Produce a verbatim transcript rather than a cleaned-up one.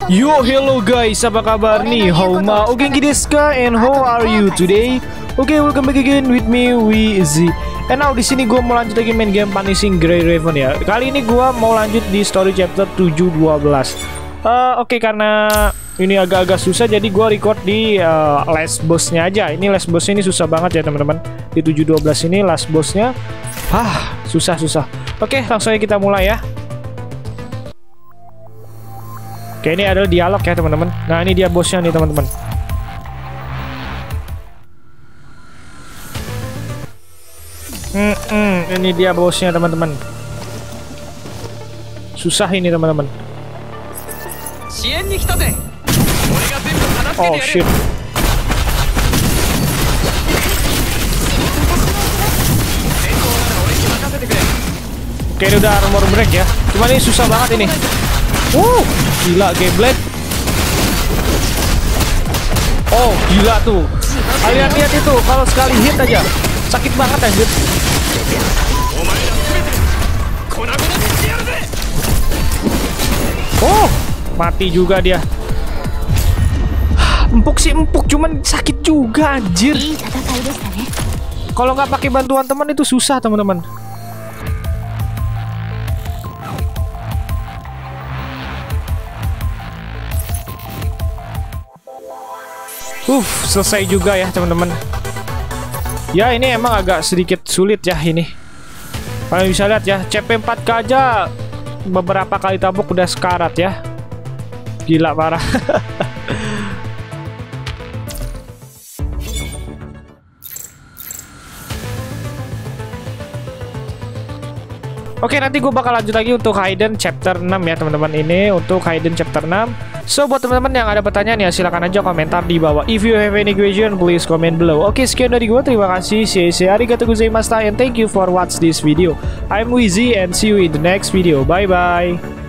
Yo, hello guys, apa kabar nih? How ma? Oke, desu ka? And how are you today? Oke, okay, welcome back again with me, Wizy. And now di sini gue mau lanjut lagi main game Punishing Grey Raven ya. Kali ini gue mau lanjut di story chapter tujuh dua belas. Uh, Oke, okay, karena ini agak-agak susah, jadi gue record di uh, last bossnya aja. Ini last bossnya ini susah banget ya teman-teman. Di tujuh dua belas ini last bossnya, ah susah-susah. Oke, okay, langsung aja kita mulai ya. Oke, ini adalah dialog ya teman-teman. Nah, ini dia bosnya nih teman-teman. Hmm, hmm, ini dia bosnya teman-teman. Susah ini teman-teman. Oh shit. Oke, ini udah armor break ya. Cuma ini susah banget ini. Wow, gila Gameblade. Oh, gila tuh. Kalian lihat itu, kalau sekali hit aja sakit banget anjir. Oh, mati juga dia. Empuk sih empuk, cuman sakit juga anjir. Kalau nggak pakai bantuan teman itu susah teman-teman. Uff, selesai juga ya teman-teman. Ya ini emang agak sedikit sulit ya ini. Kalian bisa lihat ya, C P empat K aja beberapa kali tabuk udah sekarat ya. Gila parah. Oke, nanti gue bakal lanjut lagi untuk Hidden chapter enam ya teman-teman. Ini untuk Hidden chapter enam. So buat teman-teman yang ada pertanyaan ya silahkan aja komentar di bawah. If you have any question please comment below. Oke, sekian dari gue, terima kasih. See you, arigatou gozaimashita and thank you for watch this video. I'm Wizy and see you in the next video. Bye bye.